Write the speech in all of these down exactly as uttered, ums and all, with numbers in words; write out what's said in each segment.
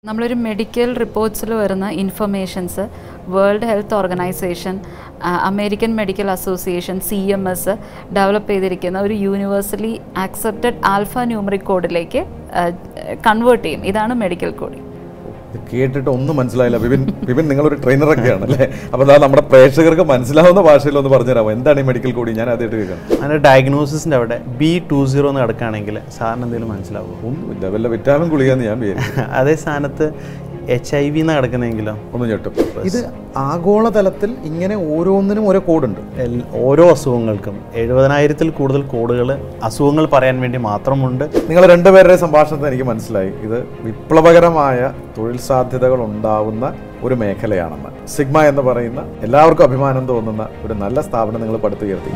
നമ്മളൊരു മെഡിക്കൽ റിപ്പോർട്ട്സിൽ വരുന്ന informations world health organisation, American medical association, C M S develop ചെയ്തിരിക്കുന്ന ഒരു യൂണിവേഴ്സലി ആക്സെപ്റ്റഡ് ആൽഫ ന്യൂമറിക് കോഡിലേക്ക് കൺവേർട്ട് ചെയ്യും. ഇതാണ് മെഡിക്കൽ കോഡിംഗ്. ഇത് കേട്ടിട്ട് ഒന്നും മനസ്സിലായില്ല. വിപിൻ വിപിൻ നിങ്ങളൊരു ട്രെയിനറൊക്കെയാണ് അല്ലേ? അപ്പോൾ അതാ നമ്മുടെ പ്രേക്ഷകർക്ക് മനസ്സിലാവുന്ന ഭാഷയിൽ ഒന്ന് പറഞ്ഞുതരാമോ എന്താണ് ഈ മെഡിക്കൽ കോഡിംഗ്? ഞാൻ ആദ്യമായിട്ട് കേൾക്കണം. അതിൻ്റെ ഡയഗ്നോസിസിൻ്റെ അവിടെ ബി ടു സീറോ എന്ന് കിടക്കുകയാണെങ്കിൽ സാറിന് എന്തെങ്കിലും മനസ്സിലാവുമോ? ഒന്നുമില്ല, വല്ല വിറ്റാമിൻ ഗുളികയെന്ന് ഞാൻ വിചാരിച്ചു. അതേ സ്ഥാനത്ത് എച്ച് ഐ വി എന്ന് കിടക്കുന്നെങ്കിലോ ഒന്ന് ഞെട്ടും. ഇത് ആഗോളതലത്തിൽ ഇങ്ങനെ ഓരോന്നിനും ഓരോ കോഡുണ്ട്. ഓരോ അസുഖങ്ങൾക്കും എഴുപതിനായിരത്തിൽ കൂടുതൽ കോഡുകൾ അസുഖങ്ങൾ പറയാൻ വേണ്ടി മാത്രമുണ്ട്. നിങ്ങൾ രണ്ടുപേരുടെ സംഭാഷണത്തിൽ എനിക്ക് മനസ്സിലായി ഇത് വിപ്ലവകരമായ തൊഴിൽ സാധ്യതകൾ ഉണ്ടാവുന്ന ഒരു മേഖലയാണെന്ന്. സിഗ്മ എന്ന് പറയുന്ന എല്ലാവർക്കും അഭിമാനം തോന്നുന്ന ഒരു നല്ല സ്ഥാപനം നിങ്ങൾ പടുത്തുയർത്തി.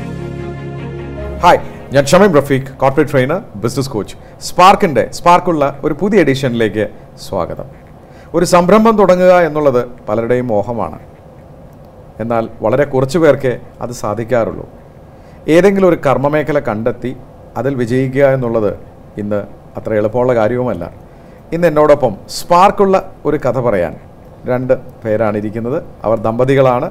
ഹായ്, ഞാൻ Shameem Rafeeq, corporate trainer, business coach. സ്പാർക്കിൻ്റെ സ്പാർക്കുള്ള ഒരു പുതിയ എഡിഷനിലേക്ക് സ്വാഗതം. ഒരു സംരംഭം തുടങ്ങുക എന്നുള്ളത് പലരുടെയും മോഹമാണ്. എന്നാൽ വളരെ കുറച്ചു പേർക്കേ അത് സാധിക്കാറുള്ളൂ. ഏതെങ്കിലും ഒരു കർമ്മമേഖല കണ്ടെത്തി അതിൽ വിജയിക്കുക എന്നുള്ളത് ഇന്ന് അത്ര എളുപ്പമുള്ള കാര്യവുമല്ല. ഇന്ന് എന്നോടൊപ്പം സ്പാർക്കുള്ള ഒരു കഥ പറയാൻ രണ്ട് പേരാണ് ഇരിക്കുന്നത്. അവർ ദമ്പതികളാണ്,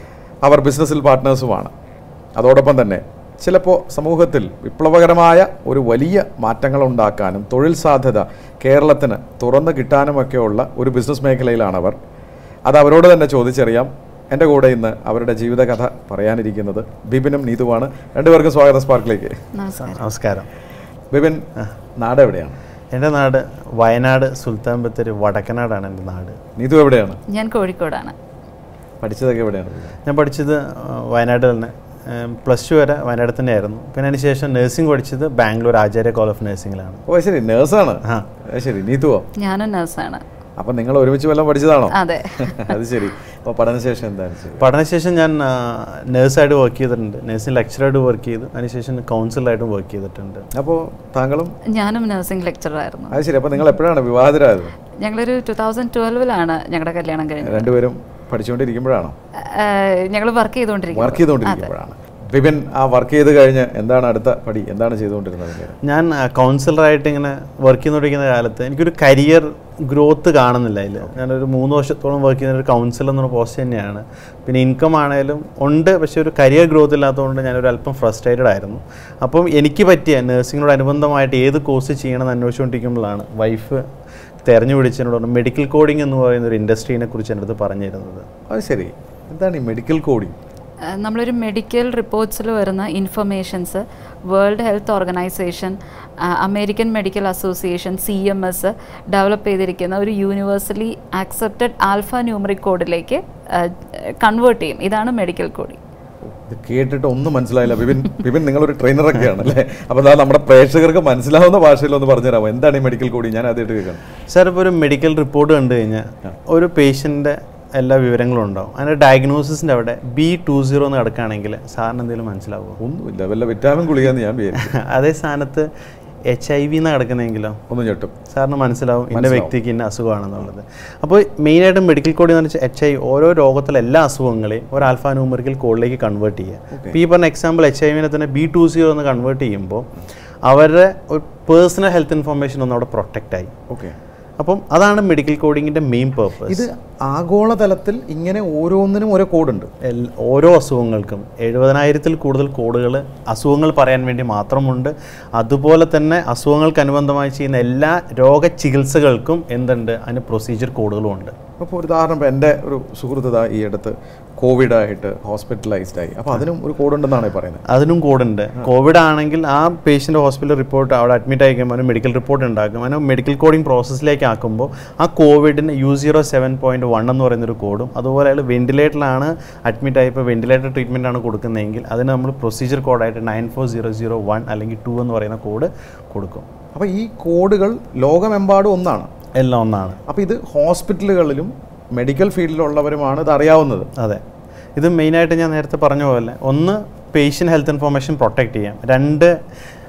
അവർ ബിസിനസ്സിൽ പാർട്ട്നേഴ്സുമാണ്. അതോടൊപ്പം തന്നെ ചിലപ്പോൾ സമൂഹത്തിൽ വിപ്ലവകരമായ ഒരു വലിയ മാറ്റങ്ങൾ ഉണ്ടാക്കാനും തൊഴിൽ സാധ്യത കേരളത്തിന് തുറന്നു കിട്ടാനുമൊക്കെയുള്ള ഒരു ബിസിനസ് മേഖലയിലാണവർ. അത് അവരോട് തന്നെ ചോദിച്ചറിയാം. എൻ്റെ കൂടെ ഇന്ന് അവരുടെ ജീവിതകഥ പറയാനിരിക്കുന്നത് ബിപിനും നീതുവാണ്. രണ്ടുപേർക്കും സ്വാഗതം സ്പാർക്കിലേക്ക്. നമസ്കാരം. ബിപിൻ, നാട് എവിടെയാണ്? എൻ്റെ നാട് വയനാട് സുൽത്താൻ ബത്തേരി വടക്കനാടാണ് എൻ്റെ നാട്. നീതു എവിടെയാണ്? ഞാൻ കോഴിക്കോടാണ്. പഠിച്ചതൊക്കെ എവിടെയാണ്? ഞാൻ പഠിച്ചത് വയനാട് തന്നെ. പ്ലസ് ടു വരെ വയനാട് തന്നെയായിരുന്നു. പിന്നെ അതിന് ശേഷം നഴ്സിംഗ് പഠിച്ചത് ബാംഗ്ലൂർ ആചാര്യ കോളേജ് ഓഫ് നഴ്സിംഗിലാണ്. ഓ ശരി, നേഴ്സാണ്. ആ ശരി. നീതുവോ? ഞാനും നഴ്സാണ്. അപ്പം നിങ്ങൾ ഒരുമിച്ച് വല്ലതും പഠിച്ചതാണോ? അതെ. അത് ശരി. അപ്പോൾ പഠനശേഷം എന്താണ്? പഠനശേഷം ഞാൻ നേഴ്സായിട്ട് വർക്ക് ചെയ്തിട്ടുണ്ട്. നഴ്സിംഗ് ലെക്ചറായിട്ട് വർക്ക് ചെയ്തു. അതിനുശേഷം കൗൺസിലറായിട്ടും വർക്ക് ചെയ്തിട്ടുണ്ട്. അപ്പോൾ താങ്കളും? ഞാനും നഴ്സിംഗ് ലെക്ചറായിരുന്നു. അത് ശരി. അപ്പോൾ നിങ്ങൾ എപ്പോഴാണ് വിവാഹിതരായത്? ഞങ്ങളൊരു ടു തൗസൻഡ് ട്വൽവിലാണ് ഞങ്ങളുടെ കല്യാണം കഴിഞ്ഞത്. രണ്ടുപേരും പഠിച്ചുകൊണ്ടിരിക്കുമ്പോഴാണോ? ഞങ്ങൾ വർക്ക് ചെയ്തുകൊണ്ടിരിക്കും വർക്ക് ചെയ്തുകൊണ്ടിരിക്കുമ്പോഴാണ്. വിപിൻ, ആ വർക്ക് ചെയ്ത് കഴിഞ്ഞ് എന്താണ് അടുത്ത പടി? എന്താണ് ചെയ്തുകൊണ്ടിരുന്നത്? ഞാൻ കൗൺസിലറായിട്ട് ഇങ്ങനെ വർക്ക് ചെയ്തുകൊണ്ടിരിക്കുന്ന കാലത്ത് എനിക്കൊരു കരിയർ ഗ്രോത്ത് കാണുന്നില്ല. അതിൽ ഞാനൊരു മൂന്ന് വർഷത്തോളം വർക്ക് ചെയ്യുന്ന ഒരു കൗൺസിലർ എന്നുള്ള പോസ്റ്റ് തന്നെയാണ്. പിന്നെ ഇൻകം ആണെങ്കിലും ഉണ്ട്, പക്ഷേ ഒരു കരിയർ ഗ്രോത്ത് ഇല്ലാത്തതുകൊണ്ട് ഞാനൊരു അല്പം ഫ്രസ്ട്രേറ്റഡ് ആയിരുന്നു. അപ്പം എനിക്ക് പറ്റിയ നഴ്സിങ്ങിനോട് അനുബന്ധമായിട്ട് ഏത് കോഴ്സ് ചെയ്യണമെന്ന് അന്വേഷിച്ചുകൊണ്ടിരിക്കുമ്പോഴാണ് വൈഫ് തെരഞ്ഞു പിടിച്ചതിനോട് മെഡിക്കൽ കോഡിംഗ് എന്ന് പറയുന്ന ഒരു ഇൻഡസ്ട്രീനെ കുറിച്ച് എൻ്റെ അടുത്ത് പറഞ്ഞു തരുന്നത്. അത് ശരി. എന്താണ് ഈ മെഡിക്കൽ കോഡിംഗ്? നമ്മളൊരു മെഡിക്കൽ റിപ്പോർട്ട്സിൽ വരുന്ന informations world health organisation, American medical association, C M S develop ചെയ്തിരിക്കുന്ന ഒരു യൂണിവേഴ്സലി ആക്സെപ്റ്റഡ് ആൽഫ ന്യൂമറിക് കോഡിലേക്ക് കൺവേർട്ട് ചെയ്യും. ഇതാണ് മെഡിക്കൽ കോഡിംഗ്. ഇത് കേട്ടിട്ട് ഒന്നും മനസ്സിലായില്ല. വിപിൻ വിപിൻ നിങ്ങളൊരു ട്രെയിനറൊക്കെയാണ് അല്ലേ? അപ്പോൾ അതാ നമ്മുടെ പ്രേക്ഷകർക്ക് മനസ്സിലാവുന്ന ഭാഷയിൽ ഒന്ന് പറഞ്ഞുതരാമോ എന്താണ് ഈ മെഡിക്കൽ കോഡിംഗ്? ഞാൻ ആദ്യമായിട്ട് കേൾക്കണം. സാർ, ഇപ്പോൾ ഒരു മെഡിക്കൽ റിപ്പോർട്ട് കണ്ടു കഴിഞ്ഞാൽ ഒരു പേഷ്യൻ്റെ എല്ലാ വിവരങ്ങളും ഉണ്ടാവും. അതിൻ്റെ ഡയഗ്നോസിസിൻ്റെ അവിടെ ബി ടു സീറോ എന്ന് കിടക്കുകയാണെങ്കിൽ സാറിന് എന്തെങ്കിലും മനസ്സിലാവുമോ? ഒന്നുമില്ല, വല്ല വിറ്റാമിൻ ഗുളികയെന്ന് ഞാൻ വിചാരിച്ചു. അതേ സ്ഥാനത്ത് എച്ച് ഐ വി എന്ന് കിടക്കുന്നെങ്കിലോ? ഒന്ന് ഞെട്ടും. സാറിന് മനസ്സിലാവും ഇന്ന വ്യക്തിക്ക് ഇന്ന അസുഖമാണെന്നുള്ളത്. അപ്പോൾ മെയിനായിട്ടും മെഡിക്കൽ കോഡ് എന്ന് വെച്ചാൽ എച്ച് ഐ ഓരോ രോഗത്തിലെ എല്ലാ അസുഖങ്ങളെയും ഒരു ആൽഫ ന്യൂമറിക്കൽ കോഡിലേക്ക് കൺവേർട്ട് ചെയ്യുക. ഇപ്പോൾ ഈ പറഞ്ഞ എക്സാമ്പിൾ എച്ച് ഐ വിനെ തന്നെ ബി ടു സീറോ എന്ന് കൺവേർട്ട് ചെയ്യുമ്പോൾ അവരുടെ ഒരു പേഴ്സണൽ ഹെൽത്ത് ഇൻഫർമേഷൻ ഒന്നും അവിടെ പ്രൊട്ടക്റ്റ് ആയി. ഓക്കെ. അപ്പം അതാണ് മെഡിക്കൽ കോഡിങ്ങിൻ്റെ മെയിൻ പേർപ്പസ്. ഇത് ആഗോളതലത്തിൽ ഇങ്ങനെ ഓരോന്നിനും ഓരോ കോഡുണ്ട്. ഓരോ അസുഖങ്ങൾക്കും എഴുപതിനായിരത്തിൽ കൂടുതൽ കോഡുകൾ അസുഖങ്ങൾ പറയാൻ വേണ്ടി മാത്രമുണ്ട്. അതുപോലെ തന്നെ അസുഖങ്ങൾക്ക് അനുബന്ധമായി ചെയ്യുന്ന എല്ലാ രോഗചികിത്സകൾക്കും എന്തുണ്ട്, അതിന് പ്രൊസീജിയർ കോഡുകളും ഉണ്ട്. അപ്പോൾ ഒരു ഉദാഹരണം, ഇപ്പോൾ എൻ്റെ ഒരു സുഹൃത്ത് ഈ അടുത്ത് കോവിഡായിട്ട് ഹോസ്പിറ്റലൈസ്ഡ് ആയി. അപ്പോൾ അതിനും ഒരു കോഡുണ്ടെന്നാണ് പറയുന്നത്? അതിനും കോഡുണ്ട്. കോവിഡ് ആണെങ്കിൽ ആ പേഷ്യൻ്റ് ഹോസ്പിറ്റൽ റിപ്പോർട്ട് അവിടെ അഡ്മിറ്റ് ആയിക്കുമ്പോൾ അതിന് മെഡിക്കൽ റിപ്പോർട്ട് ഉണ്ടാക്കും. അതിന് മെഡിക്കൽ കോഡിംഗ് പ്രോസസ്സിലേക്ക് ആക്കുമ്പോൾ ആ കോവിഡിന് U zero seven point one എന്ന് പറയുന്നൊരു കോഡും, അതുപോലെ അയാൾ വെന്റിലേറ്ററിലാണ് അഡ്മിറ്റ് ആയി, ഇപ്പോൾ വെന്റിലേറ്റർ ട്രീറ്റ്മെൻ്റ് ആണ് കൊടുക്കുന്നതെങ്കിൽ അതിന് നമ്മൾ പ്രൊസീജിയർ കോഡായിട്ട് nine four zero zero one അല്ലെങ്കിൽ ടു എന്ന് പറയുന്ന കോഡ് കൊടുക്കും. അപ്പോൾ ഈ കോഡുകൾ ലോകമെമ്പാടും ഒന്നാണ്? എല്ലാം ഒന്നാണ്. അപ്പോൾ ഇത് ഹോസ്പിറ്റലുകളിലും മെഡിക്കൽ ഫീൽഡിലുള്ളവരുമാണ് ഇത് അറിയാവുന്നത്? അതെ. ഇത് മെയിനായിട്ട് ഞാൻ നേരത്തെ പറഞ്ഞ പോലെ ഒന്ന് പേഷ്യൻ്റ് ഹെൽത്ത് ഇൻഫർമേഷൻ പ്രൊട്ടക്റ്റ് ചെയ്യാം, രണ്ട്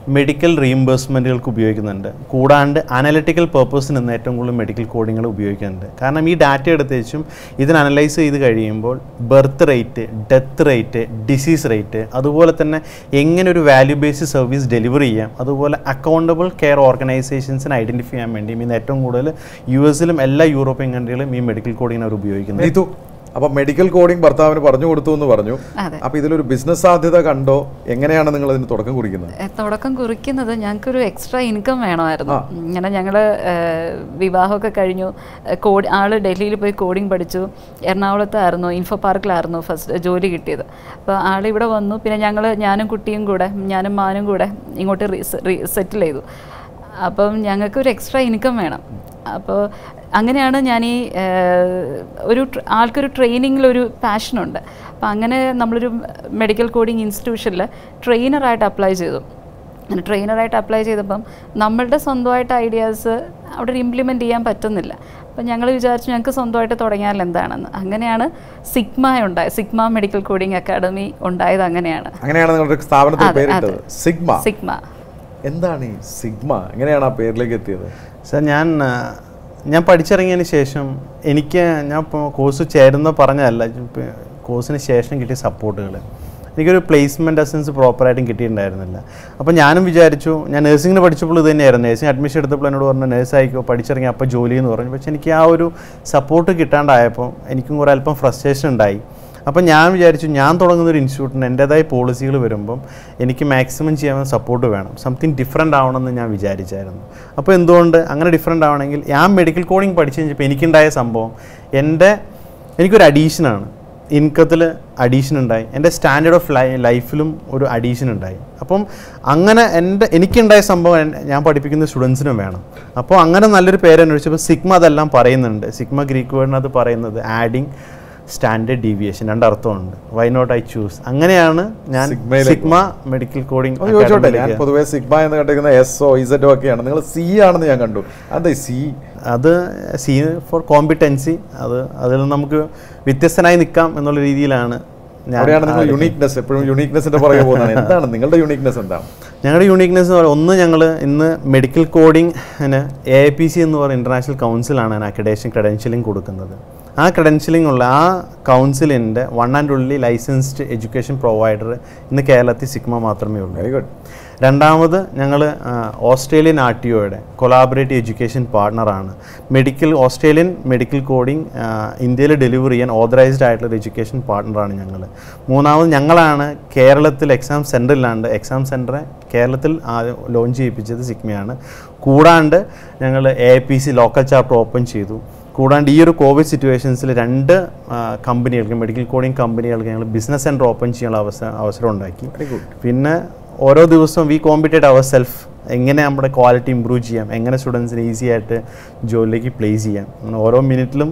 മെഡിക്കൽ റീഇംബേഴ്സ്മെൻറ്റുകൾക്ക് ഉപയോഗിക്കുന്നുണ്ട്. കൂടാണ്ട് അനലിറ്റിക്കൽ പർപ്പസിന് നിന്ന് ഏറ്റവും കൂടുതൽ മെഡിക്കൽ കോഡിങ്ങൾ ഉപയോഗിക്കുന്നുണ്ട്. കാരണം ഈ ഡാറ്റ എടുത്ത് വെച്ചും ഇതിന് അനലൈസ് ചെയ്ത് കഴിയുമ്പോൾ birth rate, death rate, disease rate, അതുപോലെ തന്നെ എങ്ങനെ ഒരു വാല്യൂ ബേസ്ഡ് സർവീസ് ഡെലിവറി ചെയ്യാം, അതുപോലെ അക്കൗണ്ടബിൾ കെയർ ഓർഗനൈസേഷൻസിനെ ഐഡൻറ്റിഫൈ ചെയ്യാൻ വേണ്ടി ഇന്ന് ഏറ്റവും കൂടുതൽ യു എസിലും എല്ലാ യൂറോപ്യൻ കൺട്രികളും ഈ മെഡിക്കൽ കോഡിങ്ങിനെ അവർ ഉപയോഗിക്കുന്നത്. അപ്പോൾ മെഡിക്കൽ കോഡിംഗ് ഭർത്താവിന് പറഞ്ഞു കൊടുത്തു എന്ന് പറഞ്ഞു. അപ്പോൾ ഇതിലൊരു ബിസിനസ് സാധ്യത കണ്ടോ? എങ്ങനെയാണ് നിങ്ങൾ ഇതിന് തുടക്കം കുറിക്കുന്നത്? തുടക്കം കുറിക്കുന്നത് ഞങ്ങൾക്കൊരു എക്സ്ട്രാ ഇൻകം വേണമായിരുന്നു. ഇങ്ങനെ ഞങ്ങൾ വിവാഹമൊക്കെ കഴിഞ്ഞു, കോഡ് ആൾ ഡൽഹിയിൽ പോയി കോഡിംഗ് പഠിച്ചു. എറണാകുളത്തായിരുന്നു, ഇൻഫോ പാർക്കിലായിരുന്നു ഫസ്റ്റ് ജോലി കിട്ടിയത്. അപ്പോൾ ആളിവിടെ വന്നു. പിന്നെ ഞങ്ങൾ ഞാനും കുട്ടിയും കൂടെ ഞാനും മാനും കൂടെ ഇങ്ങോട്ട് സെറ്റിൽ ചെയ്തു. അപ്പം ഞങ്ങൾക്കൊരു എക്സ്ട്രാ ഇൻകം വേണം. അപ്പോൾ അങ്ങനെയാണ് ഞാൻ ഈ ഒരു ആൾക്കൊരു ട്രെയിനിങ്ങിലൊരു പാഷനുണ്ട്. അപ്പോൾ അങ്ങനെ നമ്മളൊരു മെഡിക്കൽ കോഡിംഗ് ഇൻസ്റ്റിറ്റ്യൂഷനിൽ ട്രെയിനറായിട്ട് അപ്ലൈ ചെയ്തു. അങ്ങനെ ട്രെയിനറായിട്ട് അപ്ലൈ ചെയ്തപ്പം നമ്മളുടെ സ്വന്തമായിട്ട് ഐഡിയാസ് അവിടെ ഇംപ്ലിമെൻറ്റ് ചെയ്യാൻ പറ്റുന്നില്ല. അപ്പം ഞങ്ങൾ വിചാരിച്ചു ഞങ്ങൾക്ക് സ്വന്തമായിട്ട് തുടങ്ങിയാൽ എന്താണെന്ന്. അങ്ങനെയാണ് സിഗ്മ ഉണ്ടായത്. സിഗ്മ മെഡിക്കൽ കോഡിംഗ് അക്കാഡമി ഉണ്ടായത് അങ്ങനെയാണ്. അങ്ങനെയാണ് നിങ്ങളുടെ സ്ഥാപനത്തിന്റെ പേര് സിഗ്മ. സിഗ്മ എന്താണ് ഈ സിഗ്മ? എങ്ങനെയാണ് ആ പേരിലേക്ക് എത്തിയത്? സാർ, ഞാൻ ഞാൻ പഠിച്ചിറങ്ങിയതിന് ശേഷം എനിക്ക് ഞാൻ ഇപ്പോൾ കോഴ്സ് ചേരുന്ന പറഞ്ഞതല്ല, കോഴ്സിന് ശേഷം കിട്ടിയ സപ്പോർട്ടുകൾ എനിക്കൊരു പ്ലേസ്മെൻറ്റ് അസൻസ് പ്രോപ്പറായിട്ടും കിട്ടിയിട്ടുണ്ടായിരുന്നില്ല. അപ്പോൾ ഞാനും വിചാരിച്ചു, ഞാൻ നഴ്സിംഗിന് പഠിച്ചപ്പോൾ ഇത് തന്നെയായിരുന്നു. നഴ്സിംഗ് അഡ്മിഷൻ എടുത്തപ്പോൾ എന്നോട് പറഞ്ഞു നഴ്സ് ആയിക്കോ, പഠിച്ചിറങ്ങി അപ്പോൾ ജോലി എന്ന് പറഞ്ഞു. പക്ഷേ എനിക്ക് ആ ഒരു സപ്പോർട്ട് കിട്ടാണ്ടായപ്പോൾ എനിക്കും കുറേ അല്പം ഫ്രസ്ട്രേഷൻ ഉണ്ടായി. അപ്പോൾ ഞാൻ വിചാരിച്ചു ഞാൻ തുടങ്ങുന്ന ഒരു ഇൻസ്റ്റിറ്റ്യൂട്ടിന് എൻ്റേതായ പോളിസികൾ വരുമ്പം എനിക്ക് മാക്സിമം ചെയ്യാൻ സപ്പോർട്ട് വേണം, സംതിങ് ഡിഫറെൻ്റ് ആവണമെന്ന് ഞാൻ വിചാരിച്ചായിരുന്നു. അപ്പോൾ എന്തുകൊണ്ട് അങ്ങനെ ഡിഫറെൻ്റ് ആവണമെങ്കിൽ ഞാൻ മെഡിക്കൽ കോഡിങ് പഠിച്ചു കഴിഞ്ഞപ്പോൾ എനിക്കുണ്ടായ സംഭവം എൻ്റെ എനിക്കൊരു അഡീഷനാണ്. ഇൻകത്തിൽ അഡീഷൻ ഉണ്ടായി, എൻ്റെ സ്റ്റാൻഡേർഡ് ഓഫ് ലൈ ലൈഫിലും ഒരു അഡീഷൻ ഉണ്ടായി. അപ്പം അങ്ങനെ എൻ്റെ എനിക്കുണ്ടായ സംഭവം ഞാൻ പഠിപ്പിക്കുന്ന സ്റ്റുഡൻസിനും വേണം. അപ്പോൾ അങ്ങനെ നല്ലൊരു പേര് അന്വേഷിച്ചപ്പോൾ സിഗ്മ അതെല്ലാം പറയുന്നുണ്ട്. സിഗ്മ ഗ്രീക്ക് വേർഡിനകത്ത് പറയുന്നത് ആഡിങ് സ്റ്റാൻഡേർഡ് ഡീവിയേഷൻ, രണ്ടർത്ഥമുണ്ട്. Why not I choose. അങ്ങനെയാണ് ഞാൻ സിഗ്മ മെഡിക്കൽ കോഡിംഗ്. ഞാൻ പൊതുവേ സിഗ്മ എന്ന് കണ്ടിരിക്കുന്ന എസ് ഒ ഇസഡോ ഒക്കെയാണ്, നിങ്ങൾ സി ആണെന്ന് ഞാൻ കണ്ടു. അതെ, സി അത് സി ഫോർ കോമ്പിറ്റൻസി. അത് അതിൽ നമുക്ക് വ്യത്യസ്തനായി നിൽക്കാം എന്നുള്ള രീതിയിലാണ്. യുണീക്നെസ്, എപ്പോഴും യുണീക്നെസിന്റെ പുറകെ പോകുന്നതാണ്. എന്താണ് നിങ്ങളുടെ യുണീക്നെസ്? എന്താണ് ഞങ്ങളുടെ യുണീക്നെസ് എന്ന് പറയുന്നത്? ഒന്ന്, ഞങ്ങൾ ഇന്ന് മെഡിക്കൽ കോഡിങ്ങിന് എ ഐ പി സി എന്ന് പറയുന്ന ഇൻ്റർനാഷണൽ കൗൺസിലാണ് അക്രഡേഷൻ ക്രെഡൻഷ്യലിംഗ് കൊടുക്കുന്നത്. ആ ക്രെഡൻഷ്യലിംഗ് ഉള്ള ആ കൗൺസിലിൻ്റെ one and only licensed education provider ഇന്ന് കേരളത്തിൽ സിഗ്മ മാത്രമേ ഉള്ളൂ. Very good. രണ്ടാമത്, ഞങ്ങൾ ഓസ്ട്രേലിയൻ ആർ ടി ഒയുടെ കൊളാബറേറ്റീവ് എഡ്യൂക്കേഷൻ പാർട്ണറാണ്. മെഡിക്കൽ ഓസ്ട്രേലിയൻ മെഡിക്കൽ കോഡിംഗ് ഇന്ത്യയിൽ ഡെലിവറി ചെയ്യാൻ ഓതറൈസ്ഡ് ആയിട്ടുള്ള എഡ്യൂക്കേഷൻ പാർട്ണറാണ് ഞങ്ങൾ. മൂന്നാമത്, ഞങ്ങളാണ് കേരളത്തിൽ എക്സാം സെൻറ്ററിലാണ്ട് എക്സാം സെൻറ്ററെ കേരളത്തിൽ ലോഞ്ച് ചെയ്യിപ്പിച്ചത് സിഗ്മയാണ്. കൂടാണ്ട് ഞങ്ങൾ A I P C local chapter open ചെയ്തു. കൂടാണ്ട് ഈ ഒരു കോവിഡ് സിറ്റുവേഷൻസിൽ രണ്ട് കമ്പനികൾക്ക്, മെഡിക്കൽ കോഡിംഗ് കമ്പനികൾക്ക് ഞങ്ങൾ ബിസിനസ് സെൻറ്റർ ഓപ്പൺ ചെയ്യാനുള്ള അവസരം അവസരം ഉണ്ടാക്കി. പിന്നെ ഓരോ ദിവസവും വി കോമ്പറ്റേറ്റ് അവർ സെൽഫ്, എങ്ങനെ നമ്മുടെ ക്വാളിറ്റി ഇമ്പ്രൂവ് ചെയ്യാം, എങ്ങനെ സ്റ്റുഡൻസിന് ഈസി ആയിട്ട് ജോലിയിലേക്ക് പ്ലേസ് ചെയ്യാം. അങ്ങനെ ഓരോ മിനിറ്റിലും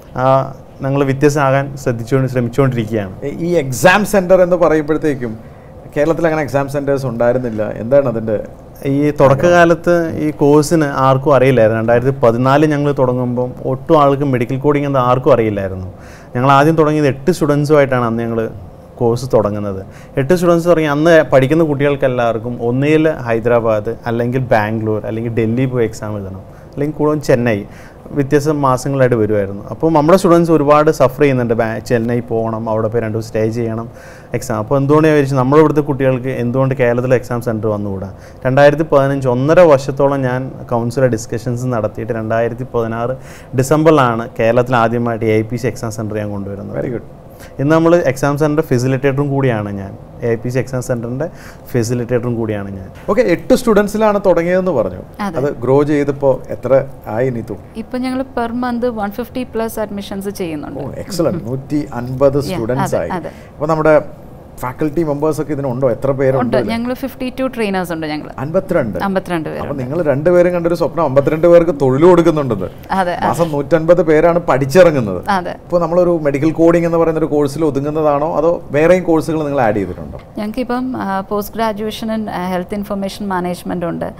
ഞങ്ങൾ വ്യത്യസ്തമാകാൻ ശ്രദ്ധിച്ചുകൊണ്ട് ശ്രമിച്ചുകൊണ്ടിരിക്കുകയാണ്. ഈ എക്സാം സെൻറ്റർ എന്ന് പറയുമ്പോഴത്തേക്കും കേരളത്തിൽ അങ്ങനെ എക്സാം സെൻറ്റേഴ്സ് ഉണ്ടായിരുന്നില്ല. എന്താണ് അതിൻ്റെ? ഈ തുടക്കകാലത്ത് ഈ കോഴ്സിന് ആർക്കും അറിയില്ലായിരുന്നു. രണ്ടായിരത്തി പതിനാല് ഞങ്ങൾ തുടങ്ങുമ്പം ഒട്ടും ആൾക്കും മെഡിക്കൽ കോഡിംഗ് എന്താ ആർക്കും അറിയില്ലായിരുന്നു. ഞങ്ങൾ ആദ്യം തുടങ്ങിയത് എട്ട് സ്റ്റുഡൻസുമായിട്ടാണ് അന്ന് ഞങ്ങൾ കോഴ്സ് തുടങ്ങുന്നത്. എട്ട് സ്റ്റുഡൻസ് തുടങ്ങി അന്ന് പഠിക്കുന്ന കുട്ടികൾക്ക് എല്ലാവർക്കും ഒന്നുകിൽ ഹൈദരാബാദ്, അല്ലെങ്കിൽ ബാംഗ്ലൂർ, അല്ലെങ്കിൽ ഡൽഹി പോയി എക്സാം എഴുതണം, അല്ലെങ്കിൽ കൂടുതലും ചെന്നൈ, വ്യത്യസ്ത മാസങ്ങളായിട്ട് വരുമായിരുന്നു. അപ്പോൾ നമ്മുടെ സ്റ്റുഡൻസ് ഒരുപാട് സഫർ ചെയ്യുന്നുണ്ട്. ചെന്നൈ പോകണം, അവിടെ പോയി രണ്ട് ദിവസം സ്റ്റേ ചെയ്യണം എക്സാം. അപ്പോൾ എന്തുകൊണ്ട് ഞാൻ വിചാരിച്ചു നമ്മുടെ ഇവിടുത്തെ കുട്ടികൾക്ക് എന്തുകൊണ്ട് കേരളത്തിലെ എക്സാം സെൻറ്റർ വന്നുകൂടാ. രണ്ടായിരത്തി പതിനഞ്ച് ഒന്നര വർഷത്തോളം ഞാൻ കൗൺസിലർ ഡിസ്കഷൻസ് നടത്തിയിട്ട് രണ്ടായിരത്തി പതിനാറ് ഡിസംബറിലാണ് കേരളത്തിൽ ആദ്യമായിട്ട് A I P C exam centre ഞാൻ കൊണ്ടുവരുന്നത്. Very good. ഇന്ന് നമ്മൾ എക്സാം സെൻറ്റർ ഫെസിലിറ്റേറ്ററും കൂടിയാണ് ഞാൻ. A I P C exam സെൻറ്ററിൻ്റെ ഫെസിലിറ്റേറ്ററും കൂടിയാണ് ഞാൻ. ഓക്കെ, എട്ട് സ്റ്റുഡൻസിലാണ് തുടങ്ങിയതെന്ന് പറഞ്ഞു. അത് ഗ്രോ ചെയ്തപ്പോൾ എത്ര ആയി നീതു? ഇപ്പം ഞങ്ങൾ per month one fifty plus admissions ചെയ്യുന്നുണ്ട്. എക്സലന്റ്. നൂറ്റി അൻപത് സ്റ്റുഡൻസ് ആയി. അപ്പോൾ നമ്മുടെ ഫാക്കൽറ്റി മെമ്പേഴ്സ് ഒക്കെ ഇതിനുണ്ടോ? എത്ര പേരുണ്ട്? ഞങ്ങൾ ഫിഫ്റ്റി ടു ട്രെയിനേഴ്സ് ഉണ്ട്. ഞങ്ങൾ അമ്പത്തിരണ്ട് അമ്പത്തിരണ്ട് പേര്. അപ്പോൾ നിങ്ങൾ രണ്ടുപേരും കണ്ടൊരു സ്വപ്നം അമ്പത്തിരണ്ട് പേർക്ക് തൊഴിൽ കൊടുക്കുന്നുണ്ടെന്ന്. മാസം നൂറ്റൻപത് പേരാണ് പഠിച്ചിറങ്ങുന്നത്. ഇപ്പോൾ നമ്മളൊരു മെഡിക്കൽ കോഡിംഗ് എന്ന് പറയുന്ന ഒരു കോഴ്സിൽ ഒതുങ്ങുന്നതാണോ അതോ വേറെയും കോഴ്സുകൾ നിങ്ങൾ ആഡ് ചെയ്തിട്ടുണ്ടോ? ഞങ്ങൾക്ക് ഇപ്പം post graduation in health information management ഉണ്ട്,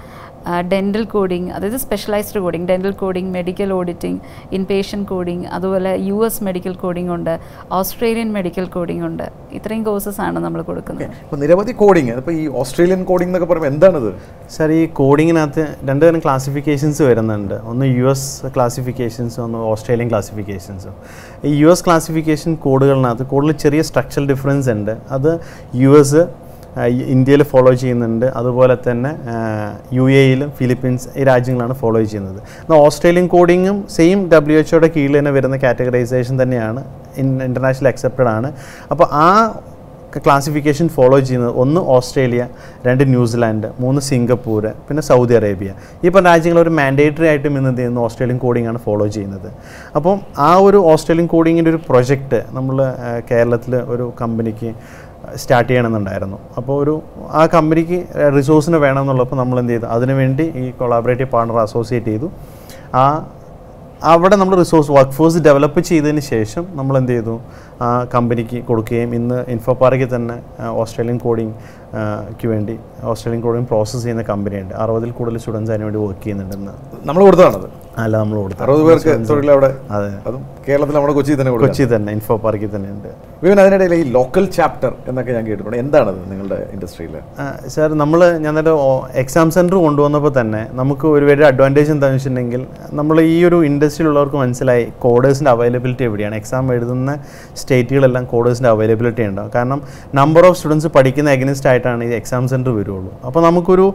ഡെൻ്റൽ കോഡിങ്, അതായത് specialised coding, dental coding, medical auditing, inpatient coding, അതുപോലെ യു എസ് മെഡിക്കൽ കോഡിംഗ് ഉണ്ട്, ഓസ്ട്രേലിയൻ മെഡിക്കൽ കോഡിംഗ് ഉണ്ട്. ഇത്രയും കോഴ്സസ് ആണ് നമ്മൾ കൊടുക്കുന്നത്. അപ്പോൾ നിരവധി കോഡിങ്. ഇപ്പോൾ ഈ ഓസ്ട്രേലിയൻ കോഡിംഗ് എന്നൊക്കെ പറയുമ്പോൾ എന്താണിത്? സാർ, ഈ കോഡിങ്ങിനകത്ത് രണ്ട് തരം ക്ലാസിഫിക്കേഷൻസ് വരുന്നുണ്ട്. ഒന്ന് യു എസ് ക്ലാസിഫിക്കേഷൻസും ഒന്ന് ഓസ്ട്രേലിയൻ ക്ലാസിഫിക്കേഷൻസും. ഈ യു എസ് ക്ലാസിഫിക്കേഷൻ കോഡുകളിനകത്ത് കൂടുതൽ ചെറിയ സ്ട്രക്ചറൽ ഡിഫറൻസ് ഉണ്ട്. അത് യു എസ് ഇന്ത്യയിൽ ഫോളോ ചെയ്യുന്നുണ്ട്, അതുപോലെ തന്നെ യു എയിലും ഫിലിപ്പീൻസ് ഈ രാജ്യങ്ങളാണ് ഫോളോ ചെയ്യുന്നത്. എന്നാൽ ഓസ്ട്രേലിയൻ കോഡിങ്ങും സെയിം ഡബ്ല്യു എച്ച് ഒയുടെ കീഴിൽ തന്നെ വരുന്ന കാറ്റഗറൈസേഷൻ തന്നെയാണ്, ഇൻ്റർനാഷണൽ അക്സെപ്റ്റഡ് ആണ്. അപ്പോൾ ആ ക്ലാസിഫിക്കേഷൻ ഫോളോ ചെയ്യുന്നത് ഒന്ന് ഓസ്ട്രേലിയ, രണ്ട് ന്യൂസിലാൻഡ്, മൂന്ന് സിംഗപ്പൂർ, പിന്നെ സൗദി അറേബ്യ. ഈ പറഞ്ഞ രാജ്യങ്ങൾ ഒരു മാൻഡേറ്ററി ആയിട്ടും ഇന്ന് എന്ത് ചെയ്യുന്നു, ഓസ്ട്രേലിയൻ കോഡിംഗ് ആണ് ഫോളോ ചെയ്യുന്നത്. അപ്പം ആ ഒരു ഓസ്ട്രേലിയൻ കോഡിങ്ങിൻ്റെ ഒരു പ്രൊജക്റ്റ് നമ്മൾ കേരളത്തിൽ ഒരു കമ്പനിക്ക് സ്റ്റാർട്ട് ചെയ്യണമെന്നുണ്ടായിരുന്നു. അപ്പോൾ ഒരു ആ കമ്പനിക്ക് റിസോഴ്സിന് വേണമെന്നുള്ളപ്പോൾ നമ്മൾ എന്ത് ചെയ്തു, അതിനുവേണ്ടി ഈ കൊളാബറേറ്റീവ് പാർട്ണർ അസോസിയേറ്റ് ചെയ്തു. ആ അവിടെ നമ്മൾ റിസോഴ്സ് വർക്ക് ഫോഴ്സ് ഡെവലപ്പ് ചെയ്തതിന് ശേഷം നമ്മൾ എന്ത് ചെയ്തു, ആ കമ്പനിക്ക് കൊടുക്കുകയും ഇന്ന് ഇൻഫോ പാർക്കിൽ തന്നെ ഓസ്ട്രേലിയൻ കോഡിംഗ് വേണ്ടി ഓസ്ട്രേലിയൻ കോഡിംഗ് പ്രോസസ്സ് ചെയ്യുന്ന കമ്പനിയുണ്ട്. അറുപതിൽ കൂടുതൽ സ്റ്റുഡൻസ് അതിന് വേണ്ടി വർക്ക് ചെയ്യുന്നുണ്ടെന്ന്. നമ്മൾ കൊടുത്തതാണത്? അല്ല, നമ്മൾ കൊടുത്തു. അറുപത് പേർക്ക് തൊഴിൽ അവിടെ. അതെ, അതും കേരളത്തിൽ നമ്മുടെ കൊച്ചി തന്നെ കൊച്ചി തന്നെ ഇൻഫോ പാർക്കിൽ തന്നെ ഉണ്ട്. വിവൻ, അതിനിടയിൽ ഈ ലോക്കൽ ചാപ്റ്റർ എന്നൊക്കെ ഞാൻ കേട്ടിട്ടുണ്ട്. എന്താണത് നിങ്ങളുടെ ഇൻഡസ്ട്രിയിൽ? സാർ, നമ്മൾ ഞാൻ നേരെ എക്സാം സെൻറ്റർ കൊണ്ടുവന്നപ്പോൾ തന്നെ നമുക്ക് ഒരുപാട് അഡ്വാൻറ്റേജ് എന്താണെന്ന് വെച്ചിട്ടുണ്ടെങ്കിൽ, നമ്മൾ ഈ ഒരു ഇൻഡസ്ട്രിയിലുള്ളവർക്ക് മനസ്സിലായി കോഡേഴ്സിൻ്റെ അവൈലബിലിറ്റി എവിടെയാണ്. എക്സാം എഴുതുന്ന സ്റ്റേറ്റുകളെല്ലാം കോഡേഴ്സിൻ്റെ അവൈലബിലിറ്റി ഉണ്ടാവും. കാരണം നമ്പർ ഓഫ് സ്റ്റുഡൻസ് പഠിക്കുന്ന എഗനിസ്റ്റ് ആയിട്ടാണ് ഈ എക്സാം സെൻറ്റർ വരുള്ളൂ. അപ്പോൾ നമുക്കൊരു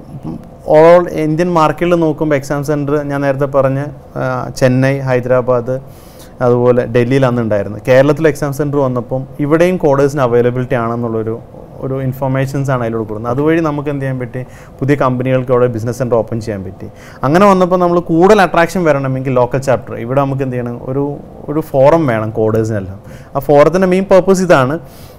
ഓൾ ഇന്ത്യൻ മാർക്കറ്റിൽ നോക്കുമ്പോൾ എക്സാം സെൻറ്റർ ഞാൻ നേരത്തെ പറഞ്ഞ ചെന്നൈ, ഹൈദരാബാദ്, അതുപോലെ ഡൽഹിയിൽ അന്നുണ്ടായിരുന്നു. കേരളത്തിൽ എക്സാം സെൻറ്റർ വന്നപ്പം ഇവിടെയും കോഡേഴ്സിന് അവൈലബിലിറ്റി ആണെന്നുള്ളൊരു ഒരു ഇൻഫർമേഷൻസ് ആണ് അതിലൂടെ കൊടുക്കുന്നത്. അതുവഴി നമുക്ക് എന്ത് ചെയ്യാൻ പറ്റി, പുതിയ കമ്പനികൾക്ക് അവിടെ ബിസിനസ് സെൻറ്റർ ഓപ്പൺ ചെയ്യാൻ പറ്റി. അങ്ങനെ വന്നപ്പോൾ നമ്മൾ കൂടുതൽ അട്രാക്ഷൻ വരണമെങ്കിൽ ലോക്കൽ ചാപ്റ്റർ ഇവിടെ നമുക്ക് എന്ത് ചെയ്യണം, ഒരു ഒരു ഫോറം വേണം കോഡേഴ്സിനെല്ലാം. ആ ഫോറത്തിൻ്റെ മെയിൻ പർപ്പസ് ഇതാണ്,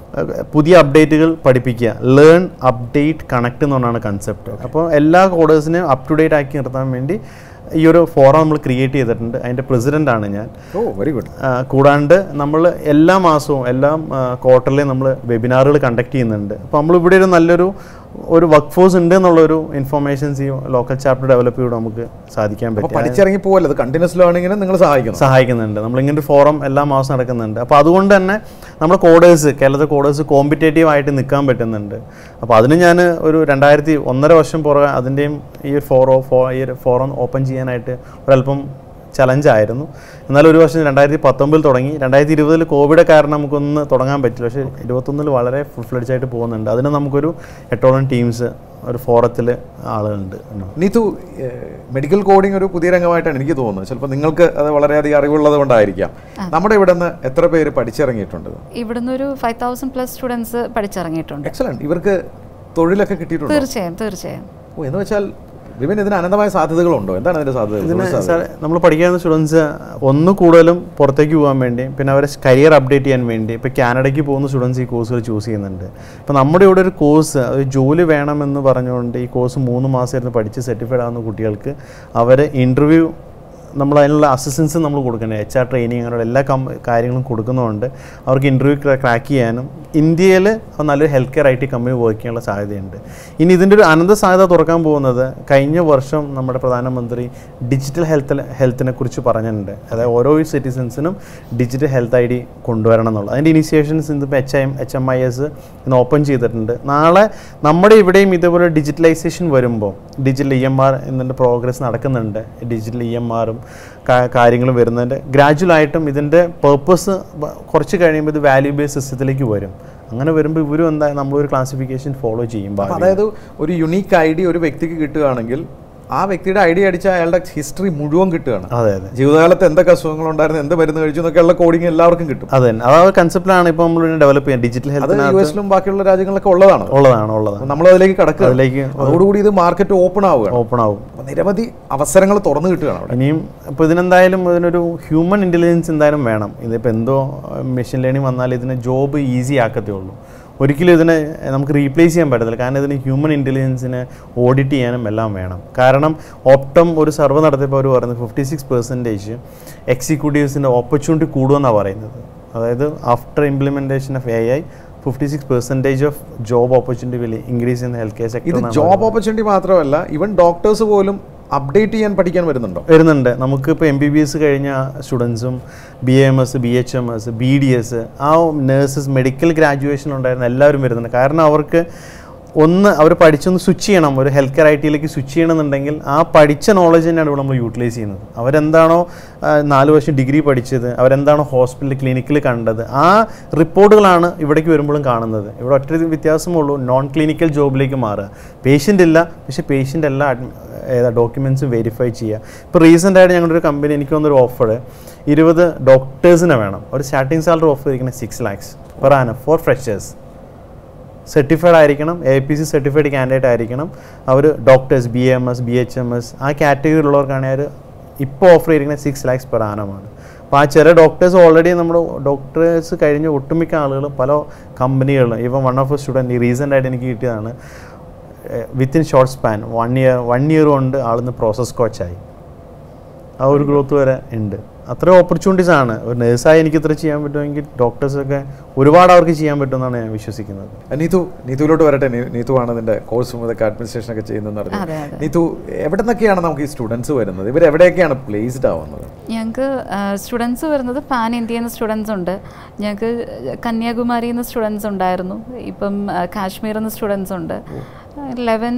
പുതിയ അപ്ഡേറ്റുകൾ പഠിപ്പിക്കുക. ലേൺ, അപ്ഡേറ്റ്, കണക്ട് എന്ന് പറഞ്ഞാണ് കൺസെപ്റ്റ്. അപ്പോൾ എല്ലാ കോഡേഴ്സിനെയും അപ് ടു ഡേറ്റ് ആക്കി നിർത്താൻ വേണ്ടി ഈ ഒരു ഫോറം നമ്മൾ ക്രിയേറ്റ് ചെയ്തിട്ടുണ്ട്. അതിൻ്റെ പ്രസിഡൻ്റാണ് ഞാൻ. Oh, very good. കൂടാണ്ട് നമ്മൾ എല്ലാ മാസവും എല്ലാം ക്വാർട്ടറിലും നമ്മൾ വെബിനാറുകൾ കണ്ടക്ട് ചെയ്യുന്നുണ്ട്. അപ്പോൾ നമ്മളിവിടെ ഒരു നല്ലൊരു ഒരു വർക്ക് ഫോഴ്സ് ഉണ്ട് എന്നുള്ളൊരു ഇൻഫർമേഷൻസ് ഈ ലോക്കൽ ചാപ്റ്റർ ഡെവലപ്പ് ചെയ്ത് നമുക്ക് സാധിക്കാൻ പറ്റും. പഠിച്ചിറങ്ങി പോകല്ലോ, അത് കണ്ടിന്യൂസ് ലേണിങ്ങിന് നിങ്ങൾ സഹായിക്കുന്നു സഹായിക്കുന്നുണ്ട് നമ്മളിങ്ങനെ ഒരു ഫോറം എല്ലാ മാസം നടക്കുന്നുണ്ട്. അപ്പോൾ അതുകൊണ്ട് തന്നെ നമ്മുടെ കോഡേഴ്സ്, കേരളത്തിലെ കോഡേഴ്സ് കോമ്പറ്റേറ്റീവ് ആയിട്ട് നിൽക്കാൻ പറ്റുന്നുണ്ട്. അപ്പോൾ അതിന് ഞാൻ ഒരു രണ്ടായിരത്തി ഒന്നര വർഷം പുറകെ അതിൻ്റെയും ഈ ഒരു ഫോറോ ഫോ ഈ ഒരു ഫോറം ഓപ്പൺ ചെയ്യാനായിട്ട് ഒരല്പം ചലഞ്ചായിരുന്നു. എന്നാലും ഒരു വർഷം രണ്ടായിരത്തി പത്തൊമ്പതിൽ തുടങ്ങി. രണ്ടായിരത്തി ഇരുപതിൽ കോവിഡ് കാരണം നമുക്കൊന്ന് തുടങ്ങാൻ പറ്റില്ല. പക്ഷേ ഇരുപത്തൊന്നിൽ വളരെ ഫുൾ ഫ്ലെഡ്ജ് ആയിട്ട് പോകുന്നുണ്ട്. അതിന് നമുക്കൊരു എട്ടോളം ടീംസ് ഒരു ഫോറത്തിൽ ആളുകളുണ്ട്. നീതു, മെഡിക്കൽ കോഡിംഗ് ഒരു പുതിയ രംഗമായിട്ടാണ് എനിക്ക് തോന്നുന്നത്. ചിലപ്പോൾ നിങ്ങൾക്ക് അത് വളരെയധികം അറിവുള്ളത് കൊണ്ടായിരിക്കാം. നമ്മുടെ ഇവിടെ നിന്ന് എത്ര പേര് പഠിച്ചിറങ്ങിയിട്ടുണ്ട്? ഇവിടുന്ന് ഒരു ഫൈവ് തൗസൻഡ് പ്ലസ് സ്റ്റുഡൻസ് പഠിച്ചിറങ്ങിയിട്ടുണ്ട്. എക്സലന്റ്. ഇവർക്ക് തൊഴിലൊക്കെ കിട്ടിയിട്ടുണ്ട്? തീർച്ചയായും തീർച്ചയായും. ഓ, എന്ന് വെച്ചാൽ വിപിൻ, ഇതിന് അനന്തമായ സാധ്യതകളുണ്ടോ? എന്താണ് അതിൻ്റെ സാധ്യതകൾ? ഇതിന് സാർ, നമ്മൾ പഠിക്കുന്ന സ്റ്റുഡൻസ് ഒന്ന് കൂടുതലും പുറത്തേക്ക് പോകാൻ വേണ്ടി, പിന്നെ അവരെ കരിയർ അപ്ഡേറ്റ് ചെയ്യാൻ വേണ്ടി ഇപ്പോൾ കാനഡയ്ക്ക് പോകുന്ന സ്റ്റുഡൻസ് ഈ കോഴ്സുകൾ ചൂസ് ചെയ്യുന്നുണ്ട്. ഇപ്പോൾ നമ്മുടെ ഇവിടെ ഒരു കോഴ്സ്, ഒരു ജോലി വേണമെന്ന് പറഞ്ഞുകൊണ്ട് ഈ കോഴ്സ് മൂന്ന് മാസം ഇരുന്ന് പഠിച്ച് സർട്ടിഫൈഡ് ആകുന്ന കുട്ടികൾക്ക് അവർ ഇൻ്റർവ്യൂ നമ്മൾ അതിനുള്ള അസിസ്റ്റൻസ് നമ്മൾ കൊടുക്കേണ്ടത്, എച്ച് ആർ ട്രെയിനിങ്, അങ്ങനെയുള്ള എല്ലാ കം കാര്യങ്ങളും കൊടുക്കുന്നതുകൊണ്ട് അവർക്ക് ഇൻ്റർവ്യൂ ക്രാക്ക് ചെയ്യാനും ഇന്ത്യയിൽ നല്ലൊരു health care I T company work ചെയ്യാനുള്ള സാധ്യതയുണ്ട്. ഇനി ഇതിൻ്റെ ഒരു അനന്ത സാധ്യത തുറക്കാൻ പോകുന്നത്, കഴിഞ്ഞ വർഷം നമ്മുടെ പ്രധാനമന്ത്രി ഡിജിറ്റൽ ഹെൽത്ത് ഹെൽത്തിനെ കുറിച്ച് പറഞ്ഞിട്ടുണ്ട്. അതായത് ഓരോ സിറ്റിസൺസിനും ഡിജിറ്റൽ ഹെൽത്ത് ഐ ഡി കൊണ്ടുവരണം എന്നുള്ളത്. അതിൻ്റെ ഇനിഷ്യേഷൻസ് ഇന്നിപ്പോൾ H I M H M I S ഇന്ന് ഓപ്പൺ ചെയ്തിട്ടുണ്ട്. നാളെ നമ്മുടെ ഇവിടെയും ഇതേപോലെ ഡിജിറ്റലൈസേഷൻ വരുമ്പോൾ ഡിജിറ്റൽ ഇ എം ആർ എന്നതിൻ്റെ പ്രോഗ്രസ് നടക്കുന്നുണ്ട്. ഡിജിറ്റൽ ഇ എം ആറും കാര്യങ്ങളും വരുന്നതിൻ്റെ ഗ്രാജുവലായിട്ടും ഇതിൻ്റെ പേർപ്പസ് കുറച്ച് കഴിയുമ്പോൾ ഇത് വാല്യൂ ബേസ്ഡ് സിസ്റ്റത്തിലേക്ക് വരും. അങ്ങനെ വരുമ്പോൾ ഇവരും എന്താ നമ്മളൊരു ക്ലാസിഫിക്കേഷൻ ഫോളോ ചെയ്യും. അതായത് ഒരു യുണീക്ക് ഐ ഡി ഒരു വ്യക്തിക്ക് കിട്ടുകയാണെങ്കിൽ ആ വ്യക്തിയുടെ ഐഡിയ അടിച്ചാൽ അയാളുടെ ഹിസ്റ്ററി മുഴുവൻ കിട്ടുകയാണ്. അതെ അതെ. ജീവിതകാലത്ത് എന്തൊക്കെ അസുഖങ്ങളുണ്ടായിരുന്നു, എന്ത് മരുന്ന് കഴിച്ചു എന്നൊക്കെയുള്ള കോഡിങ് എല്ലാവർക്കും കിട്ടും. അതെ തന്നെ. ആ കൺസെപ്റ്റിലാണ് ഇപ്പോൾ നമ്മൾ ഡെവലപ്പ് ചെയ്യുന്നത്. ഡിജിറ്റൽ ഹെൽത്ത് യു എസിലും ബാക്കിയുള്ള രാജ്യങ്ങളൊക്കെ ഉള്ളതാണ് ഉള്ളതാണ് ഉള്ളതാണ് നമ്മൾ അതിലേക്ക് കടക്കുക. അതിലേക്ക് അതോടുകൂടി ഇത് മാർക്കറ്റ് ഓപ്പൺ ആവുക ഓപ്പൺ ആവും നിരവധി അവസരങ്ങൾ തുറന്നു കിട്ടുകയാണ് അവിടെ. ഇനിയും ഇപ്പോൾ ഇതിനെന്തായാലും ഇതിനൊരു ഹ്യൂമൻ ഇൻ്റലിജൻസ് എന്തായാലും വേണം. ഇതിപ്പോൾ എന്തോ മെഷീൻ ലേണിംഗ് വന്നാൽ ഇതിന് ജോബ് ഈസി ആക്കത്തേ ഉള്ളൂ. ഒരിക്കലും ഇതിനെ നമുക്ക് റീപ്ലേസ് ചെയ്യാൻ പറ്റത്തില്ല. കാരണം ഇതിന് ഹ്യൂമൻ ഇൻ്റലിജൻസിനെ ഓഡിറ്റ് ചെയ്യാനും എല്ലാം വേണം. കാരണം ഓപ്റ്റം ഒരു സർവേ നടത്തിയപ്പോൾ അവർ പറയുന്നത് ഫിഫ്റ്റി സിക്സ് പെർസെൻറ്റേജ് എക്സിക്യൂട്ടീവ്സിൻ്റെ ഓപ്പർച്യൂണിറ്റി കൂടുമെന്നാണ് പറയുന്നത്. അതായത് after implementation of A I fifty six percentage of job opportunity will increase in health care sector. ഇത് ജോബ് ഓപ്പർച്യൂണിറ്റി മാത്രമല്ല, ഈവൻ ഡോക്ടേഴ്സ് പോലും അപ്ഡേറ്റ് ചെയ്യാൻ പഠിക്കാൻ വരുന്നുണ്ടോ? വരുന്നുണ്ട്. നമുക്ക് ഇപ്പോൾ എം ബി ബി എസ് കഴിഞ്ഞ സ്റ്റുഡൻസും B M S, B H M S, B D S, ആ നേഴ്സസ്, മെഡിക്കൽ ഗ്രാജുവേഷൻ ഉണ്ടായിരുന്ന എല്ലാവരും വരുന്നുണ്ട്. കാരണം അവർക്ക് ഒന്ന് അവർ പഠിച്ചൊന്ന് സ്വിച്ച് ചെയ്യണം, ഒരു ഹെൽത്ത് കെയർ ഐ ടിയിലേക്ക് സ്വിച്ച് ചെയ്യണമെന്നുണ്ടെങ്കിൽ ആ പഠിച്ച നോളജ് തന്നെയാണ് ഇവിടെ നമ്മൾ യൂട്ടിലൈസ് ചെയ്യുന്നത്. അവരെന്താണോ നാല് വർഷം ഡിഗ്രി പഠിച്ചത്, അവരെന്താണോ ഹോസ്പിറ്റലിൽ ക്ലിനിക്കിൽ കണ്ടത്, ആ റിപ്പോർട്ടുകളാണ് ഇവിടേക്ക് വരുമ്പോഴും കാണുന്നത്. ഇവിടെ ഒറ്റ വ്യത്യാസമുള്ളൂ, നോൺ ക്ലിനിക്കൽ ജോബിലേക്ക് മാറുക. പേഷ്യൻ്റ് ഇല്ല, പക്ഷേ പേഷ്യൻ്റ് എല്ലാ ഏതാ ഡോക്യുമെൻറ്റ്സും വെരിഫൈ ചെയ്യുക. ഇപ്പോൾ റീസെൻ്റായിട്ട് ഞങ്ങളുടെ ഒരു കമ്പനി എനിക്ക് വന്നൊരു ഓഫർ, ഇരുപത് ഡോക്ടേഴ്സിനെ വേണം. ഒരു സ്റ്റാർട്ടിംഗ് സാലറി ഓഫർ ഇരിക്കുന്നത് six lakhs per annum for freshers. Certified ആയിരിക്കണം, A P C certified candidate ആയിരിക്കണം. അവർ doctors, B M S, B H M S, ആ കാറ്റഗറിയിലുള്ളവർക്കാണെങ്കിൽ ഇപ്പോൾ ഓഫർ ചെയ്തിരിക്കുന്നത് സിക്സ് ലാക്സ് പെർ ആനമാണ്. അപ്പോൾ ആ ചെറിയ ഡോക്ടേഴ്സ് ഓൾറെഡി നമ്മുടെ ഡോക്ടേഴ്സ് കഴിഞ്ഞ ഒട്ടുമിക്ക ആളുകളും പല കമ്പനികളിലും, ഇവൻ വൺ ഓഫ് എ സ്റ്റുഡൻറ്റ് ഈ റീസെൻ്റായിട്ട് എനിക്ക് കിട്ടിയതാണ്, within short span one year one year കൊണ്ട് ആളിന്ന് പ്രോസസ് കോച്ചായി. ആ ഒരു ഗ്രോത്ത് വരെ ഉണ്ട്. അത്ര ഓപ്പർച്യൂണിറ്റീസ് ആണ്. ഒരു നേഴ്സായി എനിക്ക് ഇത്ര ചെയ്യാൻ പറ്റുമെങ്കിൽ ഡോക്ടേഴ്സൊക്കെ ഒരുപാട് അവർക്ക് ചെയ്യാൻ പറ്റുമെന്നാണ് ഞാൻ വിശ്വസിക്കുന്നത്. നീതു, നീതുവിലോട്ട് വരട്ടെ. നീതു ആണ് ഇതിൻ്റെ കോഴ്സും ഇതൊക്കെ അഡ്മിനിസ്ട്രേഷൻ ഒക്കെ ചെയ്യുന്നതെന്ന് അറിയാം. നീതു, എവിടെ നിന്നൊക്കെയാണ് നമുക്ക് ഈ സ്റ്റുഡൻസ് വരുന്നത്? ഇവർ എവിടെയൊക്കെയാണ് പ്ലേസ്ഡ് ആവുന്നത്? ഞങ്ങൾക്ക് സ്റ്റുഡൻസ് വരുന്നത് പാൻ ഇന്ത്യയിൽ നിന്ന് സ്റ്റുഡൻസ് ഉണ്ട്. ഞങ്ങൾക്ക് കന്യാകുമാരിയിൽ നിന്ന് സ്റ്റുഡൻസ് ഉണ്ടായിരുന്നു. ഇപ്പം കാശ്മീരിൽ നിന്ന് സ്റ്റുഡൻസ് ഉണ്ട്. ലെവൻ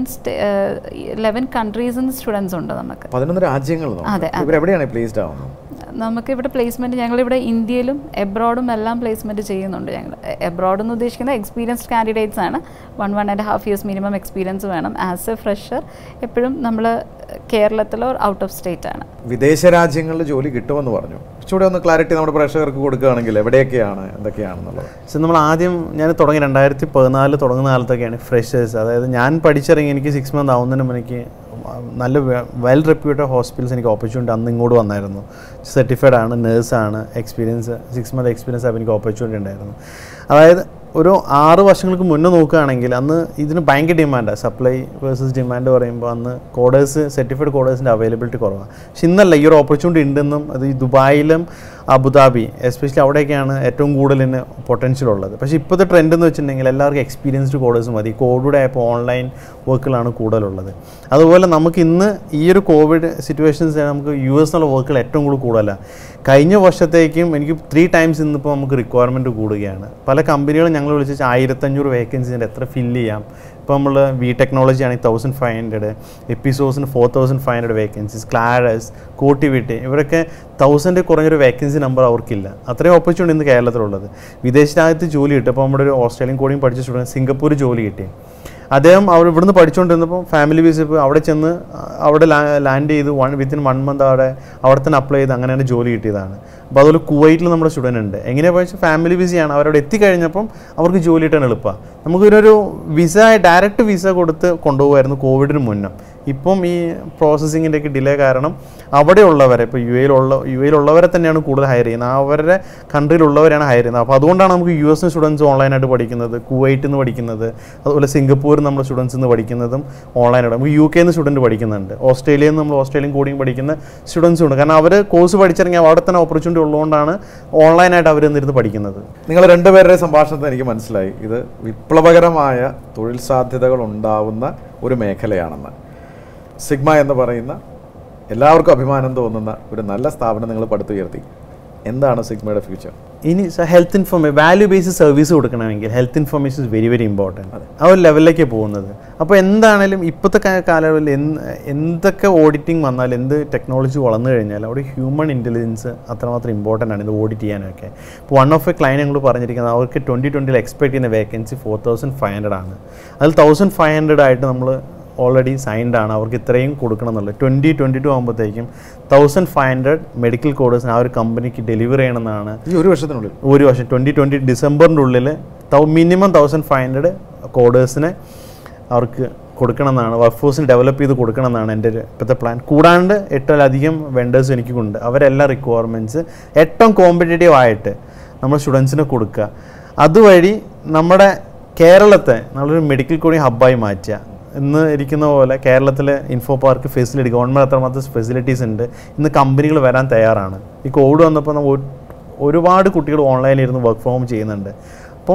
ലെവൻ കൺട്രീസിൽ നിന്ന് സ്റ്റുഡൻസ് ഉണ്ട്. നമുക്ക് പതിനൊന്ന് രാജ്യങ്ങൾ. അതെ. ഇവരെവിടെയാണ് പ്ലേസ്ഡ് ആവുന്നത്? നമുക്കിവിടെ പ്ലേസ്മെൻറ്റ് ഞങ്ങളിവിടെ ഇന്ത്യയിലും എബ്രോഡും എല്ലാം പ്ലേസ്മെൻറ്റ് ചെയ്യുന്നുണ്ട്. ഞങ്ങൾ എബ്രോഡ് എന്ന് ഉദ്ദേശിക്കുന്നത് എക്സ്പീരിയൻസ്ഡ് കാൻഡിഡേറ്റ്സ് ആണ്. One one and half years minimum experience വേണം. ആസ് എ ഫ്രഷർ എപ്പോഴും നമ്മൾ കേരളത്തിലോ ഔട്ട് ഓഫ് സ്റ്റേറ്റ് ആണ്. വിദേശ രാജ്യങ്ങളിൽ ജോലി കിട്ടുമെന്ന് പറഞ്ഞു. കുറച്ചുകൂടെ ഒന്ന് ക്ലാരിറ്റി നമ്മുടെ പ്രേക്ഷകർക്ക് കൊടുക്കുകയാണെങ്കിൽ എവിടെയൊക്കെയാണ്, എന്തൊക്കെയാണെന്നുള്ളത്. പക്ഷേ നമ്മൾ ആദ്യം ഞാൻ തുടങ്ങി രണ്ടായിരത്തി പതിനാല് തുടങ്ങുന്ന കാലത്തൊക്കെയാണ് ഫ്രഷേഴ്സ്. അതായത് ഞാൻ പഠിച്ചിറങ്ങി എനിക്ക് സിക്സ് മന്ത് ആവുന്നതിന് മുമ്പ് എനിക്ക് നല്ല വെൽ റെപ്യൂട്ടഡ് ഹോസ്പിറ്റൽസ് എനിക്ക് ഓപ്പർച്യൂണിറ്റി അന്ന് ഇങ്ങോട്ട് വന്നായിരുന്നു. സർട്ടിഫൈഡ് ആണ്, നേഴ്സാണ്, എക്സ്പീരിയൻസ് സിക്സ് മന്ത് എക്സ്പീരിയൻസ് ആയപ്പോൾ എനിക്ക് ഓപ്പർച്യൂണിറ്റി ഉണ്ടായിരുന്നു. അതായത് ഒരു ആറ് വർഷങ്ങൾക്ക് മുന്നേ നോക്കുകയാണെങ്കിൽ അന്ന് ഇതിന് ഭയങ്കര ഡിമാൻഡാണ്. സപ്ലൈ വേഴ്സസ് ഡിമാൻഡ് പറയുമ്പോൾ അന്ന് കോഡേഴ്സ്, സർട്ടിഫൈഡ് കോഡേഴ്സിൻ്റെ അവൈലബിലിറ്റി കുറവാണ്. പക്ഷെ ഇന്നല്ല, ഈ ഒരു ഓപ്പർച്യൂണിറ്റി ഉണ്ടെന്നും അത് ഈ ദുബായിലും അബുദാബി എസ്പെഷ്യലി അവിടെയൊക്കെയാണ് ഏറ്റവും കൂടുതൽ ഇതിന് പൊട്ടൻഷ്യൽ ഉള്ളത്. പക്ഷേ ഇപ്പോഴത്തെ ട്രെൻഡ് എന്ന് വെച്ചിട്ടുണ്ടെങ്കിൽ എല്ലാവർക്കും എക്സ്പീരിയൻസ്ഡ് കോഡേഴ്സ് മതി. കോവിഡ് ആയപ്പോൾ ഓൺലൈൻ വർക്കുകളാണ് കൂടുതലുള്ളത്. അതുപോലെ നമുക്ക് ഇന്ന് ഈ ഒരു കോവിഡ് സിറ്റുവേഷൻസ് നമുക്ക് യു എസ് എന്നുള്ള വർക്കുകൾ ഏറ്റവും കൂടുതൽ കൂടുതലാണ്. കഴിഞ്ഞ വർഷത്തേക്കും എനിക്ക് ത്രീ ടൈംസ് ഇന്നിപ്പോൾ നമുക്ക് റിക്വയർമെൻറ്റ് കൂടുകയാണ്. പല കമ്പനികളും ഞങ്ങൾ വിളിച്ച് ആയിരത്തഞ്ഞൂറ് വേക്കൻസിൻ്റെ എത്ര ഫില്ല് ചെയ്യാം. ഇപ്പോൾ നമ്മൾ വി ടെക്നോളജി ആണെങ്കിൽ തൗസൻഡ് ഫൈവ് ഹൺഡ്രഡ്, എപ്പിസോഡ്സിന് four thousand five hundred vacancies, ക്ലാരസ്, കോട്ടിവിറ്റി, ഇവരൊക്കെ തൗസൻഡ് കുറഞ്ഞൊരു വേക്കൻസി നമ്പർ അവർക്കില്ല. അത്രയും ഓപ്പർച്യൂണിറ്റി ഇന്ന് കേരളത്തിലുള്ളത്. വിദേശ രാജ്യത്ത് ജോലി കിട്ടും. അപ്പോൾ നമ്മുടെ ഒരു ഓസ്ട്രേലിയൻ കോഡിങ് പഠിച്ച സ്റ്റുഡൻറ്റ് സിംഗപ്പൂർ ജോലി കിട്ടി. അദ്ദേഹം അവർ ഇവിടുന്ന് പഠിച്ചുകൊണ്ടിരുന്നപ്പോൾ ഫാമിലി വിസ ഇപ്പോൾ അവിടെ ചെന്ന് അവിടെ ലാൻഡ് ചെയ്ത് വൺ വിത്തിൻ വൺ മന്ത് അവിടെ അവിടെ തന്നെ അപ്ലൈ ചെയ്ത് അങ്ങനെയാണ് ജോലി കിട്ടിയതാണ്. അപ്പോൾ അതുപോലെ കുവൈറ്റിൽ നമ്മുടെ സ്റ്റുഡൻ്റ് ഉണ്ട്. എങ്ങനെയാണെന്ന് വെച്ചാൽ ഫാമിലി വിസയാണ്. അവരവിടെ എത്തിക്കഴിഞ്ഞപ്പം അവർക്ക് ജോലി കിട്ടാൻ എളുപ്പമാണ്. നമുക്കിതിനൊരു വിസ ഡയറക്റ്റ് വിസ കൊടുത്ത് കൊണ്ടുപോകുമായിരുന്നു കോവിഡിന് മുന്നേ. ഇപ്പം ഈ പ്രോസസ്സിങ്ങിൻ്റെയൊക്കെ ഡിലേ കാരണം അവിടെയുള്ളവരെ, ഇപ്പോൾ യു എയിലുള്ള യു എയിലുള്ളവരെ തന്നെയാണ് കൂടുതൽ ഹയർ ചെയ്യുന്നത്. അവരുടെ കൺട്രിയിലുള്ളവരാണ് ഹയർ ചെയ്യുന്നത്. അപ്പോൾ അതുകൊണ്ടാണ് നമുക്ക് യു എസ് സ്റ്റുഡൻസ് ഓൺലൈനായിട്ട് പഠിക്കുന്നത്, കുവൈറ്റിൽ നിന്ന് പഠിക്കുന്നത്, അതുപോലെ സിംഗപ്പൂരിൽ നമ്മുടെ സ്റ്റുഡൻസ് നിന്ന് പഠിക്കുന്നതും ഓൺലൈനായിട്ട്. നമുക്ക് യു കെയിൽ നിന്ന് സ്റ്റുഡൻറ്റ് പഠിക്കുന്നുണ്ട്, ഓസ്ട്രേലിയയിൽ നിന്ന് നമ്മൾ ഓസ്ട്രേലിയൻ കോഡിങ് പഠിക്കുന്ന സ്റ്റുഡൻസും ഉണ്ട്. കാരണം അവർ കോഴ്സ് പഠിച്ചിറങ്ങി അവിടെ തന്നെ ഓപ്പർച്യൂണിറ്റി ഉള്ളതുകൊണ്ടാണ് ഓൺലൈനായിട്ട് അവർ എന്നിരുന്ന് പഠിക്കുന്നത്. നിങ്ങൾ രണ്ടുപേരുടെ സംഭാഷണത്തിൽ എനിക്ക് മനസ്സിലായി ഇത് വിപ്ലവകരമായ തൊഴിൽ സാധ്യതകൾ ഉണ്ടാവുന്ന ഒരു മേഖലയാണെന്ന്. സിഗ്മ എന്ന് പറയുന്ന എല്ലാവർക്കും അഭിമാനം തോന്നുന്ന ഒരു നല്ല സ്ഥാപനം നിങ്ങൾ പടുത്തുയർത്തി. എന്താണ് സിഗ്മയുടെ ഫ്യൂച്ചർ? ഇനി health information, value based service കൊടുക്കണമെങ്കിൽ health information is very very important. ആ ഒരു ലെവലിലേക്ക് പോകുന്നത്. അപ്പോൾ എന്താണെങ്കിലും ഇപ്പോഴത്തെ കാലയളവിൽ എന്തൊക്കെ ഓഡിറ്റിംഗ് വന്നാലും, എന്ത് ടെക്നോളജി വളർന്നു കഴിഞ്ഞാൽ അവിടെ ഹ്യൂമൻ ഇൻ്റലിജൻസ് അത്രമാത്രം ഇമ്പോർട്ടൻ്റ് ആണ് ഇത് ഓഡിറ്റ് ചെയ്യാനൊക്കെ. ഇപ്പോൾ വൺ ഓഫ് എ ക്ലൈൻറ്റ് ഞങ്ങൾ പറഞ്ഞിരിക്കുന്നത് അവർക്ക് ട്വൻറ്റി ട്വൻറ്റിയിൽ എക്സ്പെക്ട് ചെയ്യുന്ന vacancy four thousand five hundred ആണ്. അതിൽ തൗസൻഡ് ഫൈവ് ഹൺഡ്രഡ് ആയിട്ട് നമ്മൾ ഓൾറെഡി സൈൻഡ് ആണ്. അവർക്ക് ഇത്രയും കൊടുക്കണം എന്നുള്ളത്. ട്വൻറ്റി ട്വൻറ്റി ടു ആകുമ്പോഴത്തേക്കും തൗസൻഡ് ഫൈവ് ഹൺഡ്രഡ് മെഡിക്കൽ കോഡേഴ്സിന് ആ ഒരു കമ്പനിക്ക് ഡെലിവർ ചെയ്യണമെന്നാണ് ഈ ഒരു വർഷത്തിനുള്ളിൽ. ഒരു വർഷം ട്വൻറ്റി ട്വൻറ്റി ഡിസംബറിൻ്റെ ഉള്ളിൽ മിനിമം തൗസൻഡ് ഫൈവ് ഹൺഡ്രഡ് കോഡേഴ്സിനെ അവർക്ക് കൊടുക്കണമെന്നാണ്, വർക്ക് ഫോഴ്സിന് ഡെവലപ്പ് ചെയ്ത് കൊടുക്കണമെന്നാണ് എൻ്റെ ഒരു ഇപ്പോഴത്തെ പ്ലാൻ. കൂടാണ്ട് എട്ടിലധികം വെണ്ടേഴ്സ് എനിക്കുണ്ട്. അവരെല്ലാം റിക്വയർമെൻറ്റ്സ് ഏറ്റവും കോമ്പറ്റേറ്റീവ് ആയിട്ട് നമ്മൾ സ്റ്റുഡൻസിന് കൊടുക്കുക. അതുവഴി നമ്മുടെ കേരളത്തെ നമ്മളൊരു മെഡിക്കൽ കോഡിങ് ഹബ്ബായി മാറ്റുക. ഇന്ന് ഇരിക്കുന്ന പോലെ കേരളത്തിലെ ഇൻഫോ പാർക്ക് ഫെസിലിറ്റി, ഗവൺമെൻറ് അത്രമാത്രം ഫെസിലിറ്റീസ് ഉണ്ട്. ഇന്ന് കമ്പനികൾ വരാൻ തയ്യാറാണ്. ഈ കോവിഡ് വന്നപ്പോൾ നമ്മൾ ഒരുപാട് കുട്ടികൾ ഓൺലൈനിൽ ഇരുന്ന് വർക്ക് ഫ്രം ഹോം ചെയ്യുന്നുണ്ട്. അപ്പം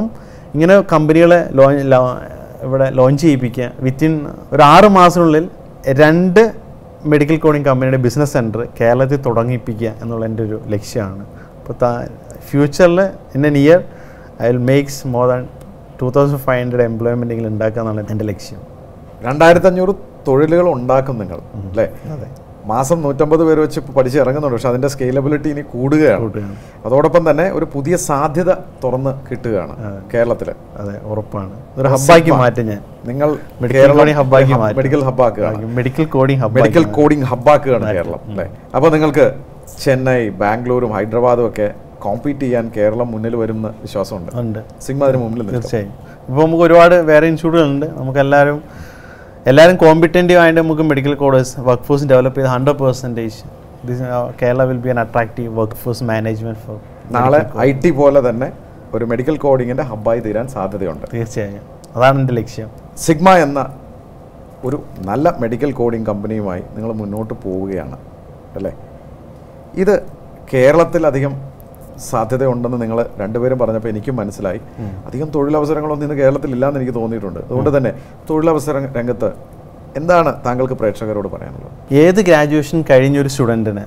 ഇങ്ങനെ കമ്പനികളെ ലോ ഇവിടെ ലോഞ്ച് ചെയ്യിപ്പിക്കുക. വിത്തിൻ ഒരു ആറ് മാസത്തിനുള്ളിൽ രണ്ട് മെഡിക്കൽ കോഡിംഗ് കമ്പനിയുടെ ബിസിനസ് സെൻറ്റർ കേരളത്തിൽ തുടങ്ങിപ്പിക്കുക എന്നുള്ള എൻ്റെ ഒരു ലക്ഷ്യമാണ്. അപ്പോൾ ഫ്യൂച്ചറിൽ in N year I will makes more than two thousand five hundred എംപ്ലോയ്മെൻറ്റെങ്കിലും ഉണ്ടാക്കുക എന്നാണ് എൻ്റെ ലക്ഷ്യം. രണ്ടായിരത്തി അഞ്ഞൂറ് തൊഴിലുകൾ ഉണ്ടാക്കും നിങ്ങൾ അല്ലേ? അതെ. മാസം നൂറ്റമ്പത് പേര് വെച്ച് പഠിച്ച് ഇറങ്ങുന്നുണ്ട്. പക്ഷെ അതിൻ്റെ സ്കെയിലബിലിറ്റി ഇനി കൂടുകയാണ്. അതോടൊപ്പം തന്നെ ഒരു പുതിയ സാധ്യത തുറന്ന് കിട്ടുകയാണ് കേരളത്തിൽ. അതെ, ഉറപ്പാണ്. ഒരു ഹബ്ബാക്കി മാറ്റി ഞാൻ നിങ്ങൾ ഹബ്ബാക്കി മെഡിക്കൽ ഹബ്ബാക്കുകയാണ്. Medical coding hub medical coding ഹബ്ബാക്കുകയാണ് കേരളം അല്ലേ? അപ്പോൾ നിങ്ങൾക്ക് ചെന്നൈ, ബാംഗ്ലൂരും ഹൈദരാബാദും ഒക്കെ കോമ്പീറ്റ് ചെയ്യാൻ കേരളം മുന്നിൽ വരുന്ന വിശ്വാസമുണ്ട്. ഉണ്ട്. സിഗ്മ അതിന് മുമ്പിൽ തീർച്ചയായും. ഇപ്പോൾ നമുക്ക് ഒരുപാട് വേറെ ഇൻസ്റ്റിറ്റ്യൂട്ടുകളുണ്ട്. നമുക്ക് എല്ലാവരും എല്ലാവരും കോമ്പറ്റൻറ്റീവ് ആയിട്ട് നമുക്ക് medical coders work force develop ചെയ്ത് hundred percentage Kerala will be an attractive work force management for നാളെ ഐ ടി പോലെ തന്നെ ഒരു മെഡിക്കൽ കോഡിങ്ങിൻ്റെ ഹബ്ബായി തീരാൻ സാധ്യതയുണ്ട്. തീർച്ചയായും, അതാണ് എൻ്റെ ലക്ഷ്യം. സിഗ്മ എന്ന ഒരു നല്ല മെഡിക്കൽ കോഡിംഗ് കമ്പനിയുമായി നിങ്ങൾ മുന്നോട്ട് പോവുകയാണ് അല്ലേ? ഇത് കേരളത്തിലധികം സാധ്യതയുണ്ടെന്ന് നിങ്ങൾ രണ്ടുപേരും പറഞ്ഞപ്പോൾ എനിക്കും മനസ്സിലായി. അധികം തൊഴിലവസരങ്ങളൊന്നും ഇന്ന് കേരളത്തിൽ ഇല്ലയെന്ന് എനിക്ക് തോന്നിയിട്ടുണ്ട്. അതുകൊണ്ട് തന്നെ തൊഴിലവസര രംഗത്ത് എന്താണ് താങ്കൾക്ക് പ്രേക്ഷകരോട് പറയാനുള്ളത്? ഏത് ഗ്രാജുവേഷൻ കഴിഞ്ഞൊരു സ്റ്റുഡൻറ്റിന്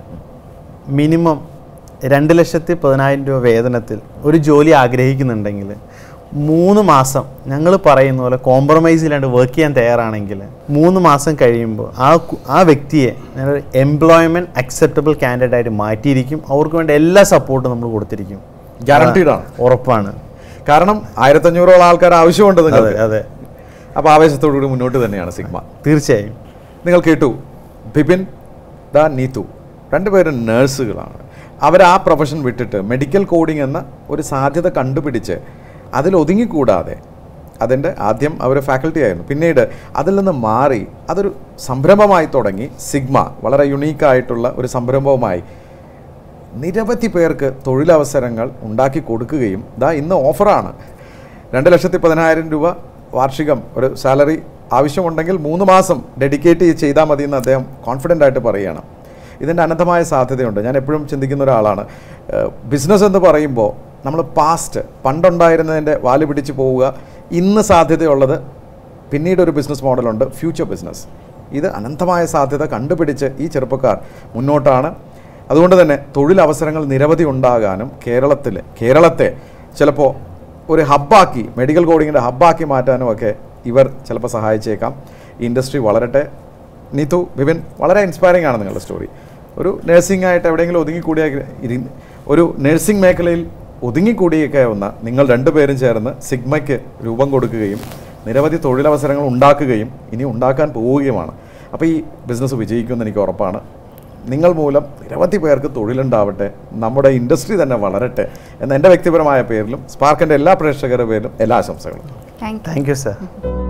മിനിമം രണ്ട് ലക്ഷത്തി പതിനായിരം രൂപ വേതനത്തിൽ ഒരു ജോലി ആഗ്രഹിക്കുന്നുണ്ടെങ്കിൽ മൂന്ന് മാസം ഞങ്ങൾ പറയുന്ന പോലെ കോംപ്രമൈസ് ഇല്ലാണ്ട് വർക്ക് ചെയ്യാൻ തയ്യാറാണെങ്കിൽ മൂന്ന് മാസം കഴിയുമ്പോൾ ആ ആ വ്യക്തിയെ ഞങ്ങൾ എംപ്ലോയ്മെൻറ്റ് അക്സെപ്റ്റബിൾ കാൻഡിഡേറ്റ് ആയിട്ട് മാറ്റിയിരിക്കും. അവർക്ക് വേണ്ട എല്ലാ സപ്പോർട്ടും നമ്മൾ കൊടുത്തിരിക്കും. ഗ്യാരണ്ടീഡ് ആണ്, ഉറപ്പാണ്. കാരണം ആയിരത്തഞ്ഞൂറോളം ആൾക്കാർ ആവശ്യമുണ്ട് നിങ്ങൾക്ക്. അതെ. അപ്പോൾ ആവേശത്തോടുകൂടി മുന്നോട്ട് തന്നെയാണ് സിഗ്മ. തീർച്ചയായും. നിങ്ങൾ കേട്ടു, ബിപിൻ ദ നീതു രണ്ടുപേരും നേഴ്സുകളാണ്. അവർ ആ പ്രൊഫഷൻ വിട്ടിട്ട് മെഡിക്കൽ കോഡിംഗ് എന്ന ഒരു സാധ്യത കണ്ടുപിടിച്ച് അതിൽ ഒതുങ്ങിക്കൂടാതെ, അതിൻ്റെ ആദ്യം അവർ ഫാക്കൽറ്റി ആയിരുന്നു, പിന്നീട് അതിൽ നിന്ന് മാറി അതൊരു സംരംഭമായി തുടങ്ങി. സിഗ്മ വളരെ യുണീക്കായിട്ടുള്ള ഒരു സംരംഭവുമായി നിരവധി പേർക്ക് തൊഴിലവസരങ്ങൾ ഉണ്ടാക്കി കൊടുക്കുകയും ദാ ഇന്ന് ഓഫറാണ്. രണ്ട് ലക്ഷത്തി പതിനായിരം രൂപ വാർഷികം ഒരു സാലറി ആവശ്യമുണ്ടെങ്കിൽ മൂന്ന് മാസം ഡെഡിക്കേറ്റ് ചെയ്താൽ മതി എന്ന് അദ്ദേഹം കോൺഫിഡൻ്റ് ആയിട്ട് പറയുകയാണ്. ഇതിൻ്റെ അനന്തമായ സാധ്യതയുണ്ട്. ഞാൻ എപ്പോഴും ചിന്തിക്കുന്ന ഒരാളാണ്, ബിസിനസ് എന്ന് പറയുമ്പോൾ നമ്മൾ പാസ്റ്റ് പണ്ടുണ്ടായിരുന്നതിൻ്റെ വാല് പിടിച്ച് പോവുക. ഇന്ന് സാധ്യതയുള്ളത് പിന്നീടൊരു ബിസിനസ് മോഡലുണ്ട്, ഫ്യൂച്ചർ ബിസിനസ്. ഇത് അനന്തമായ സാധ്യത കണ്ടുപിടിച്ച് ഈ ചെറുപ്പക്കാർ മുന്നോട്ടാണ്. അതുകൊണ്ട് തന്നെ തൊഴിലവസരങ്ങൾ നിരവധി ഉണ്ടാകാനും കേരളത്തിൽ കേരളത്തെ ചിലപ്പോൾ ഒരു ഹബ്ബാക്കി, മെഡിക്കൽ കോഡിങ്ങിൻ്റെ ഹബ്ബാക്കി മാറ്റാനും ഒക്കെ ഇവർ ചിലപ്പോൾ സഹായിച്ചേക്കാം. ഈ ഇൻഡസ്ട്രി വളരട്ടെ. നീതു, ബിപിൻ, വളരെ ഇൻസ്പയറിംഗ് ആണ് നിങ്ങളുടെ സ്റ്റോറി. ഒരു നഴ്സിംഗ് ആയിട്ട് എവിടെയെങ്കിലും ഒതുങ്ങിക്കൂടിയ ഒരു നഴ്സിംഗ് മേഖലയിൽ ഒതുങ്ങിക്കൂടിയൊക്കെയാവുന്ന നിങ്ങൾ രണ്ടുപേരും ചേർന്ന് സിഗ്മയ്ക്ക് രൂപം കൊടുക്കുകയും നിരവധി തൊഴിലവസരങ്ങൾ ഉണ്ടാക്കുകയും ഇനി ഉണ്ടാക്കാൻ പോവുകയുമാണ്. അപ്പോൾ ഈ ബിസിനസ് വിജയിക്കുമെന്ന് എനിക്ക് ഉറപ്പാണ്. നിങ്ങൾ മൂലം നിരവധി പേർക്ക് തൊഴിലുണ്ടാവട്ടെ, നമ്മുടെ ഇൻഡസ്ട്രി തന്നെ വളരട്ടെ എന്ന എൻ്റെ വ്യക്തിപരമായ പേരിലും സ്പാർക്കിൻ്റെ എല്ലാ പ്രേക്ഷകരുടെ പേരിലും എല്ലാ ആശംസകളും. Thank you sir.